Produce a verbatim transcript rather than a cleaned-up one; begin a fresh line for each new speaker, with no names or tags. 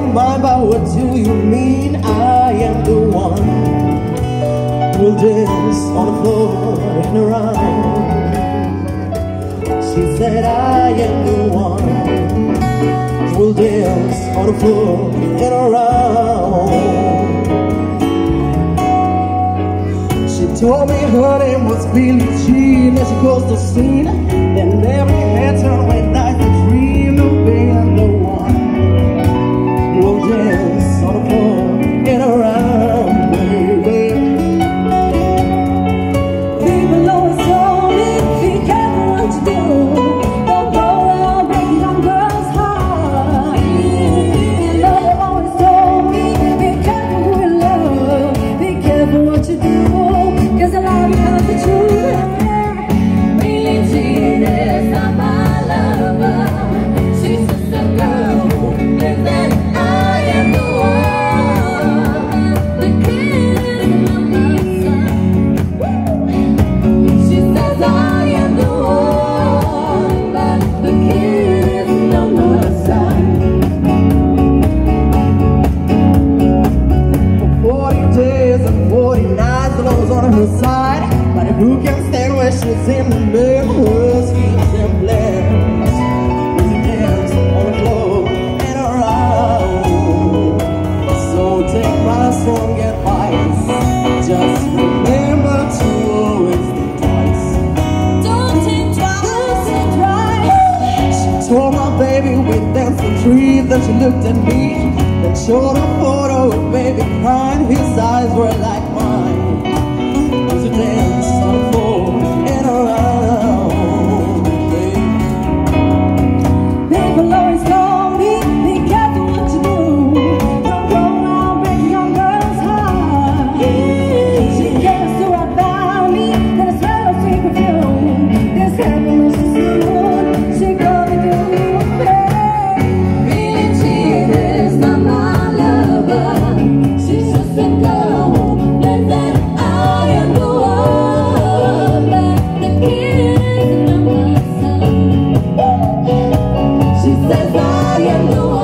mind, but what do you mean? I am the one who'll dance on the floor and around. She said I am the one who'll dance on the floor and around. She told me her name was Billie Jean, and she crossed the scene. Then every head turned when I could dream of being the one who'll dance on the floor and around, baby.
People always told me, be careful what you do. Don't go around breaking young girls' hearts. And mother always told me, be careful who you love. Be careful what you do, 'cause a lie becomes the truth. Billie Jean is not my lover. She's just a girl who thinks that I am the one. The kid is not my son. She says I am the one, but the kid is not my son.
For forty days and forty nights, the Lord's on her side. But who can stand where she's in the middle? Her schemes and plans. We dance on the floor and around. So take my strong advice. Just remember to always think twice.
Don't think twice, think twice.
She told my baby we danced the tree. Then she looked at me, then showed a photo of baby crying. His eyes were like mine. As we danced on the floor and around, baby.
People always told me, be careful what you do. Don't go around breaking young girls' hearts. She gets to about me, then I smell her sweet perfume. This happiness is good, she gonna do me. Billie Jean is not my lover. She's just a girl who thinks that I am the one, but the kid is not my son. She says I am the one.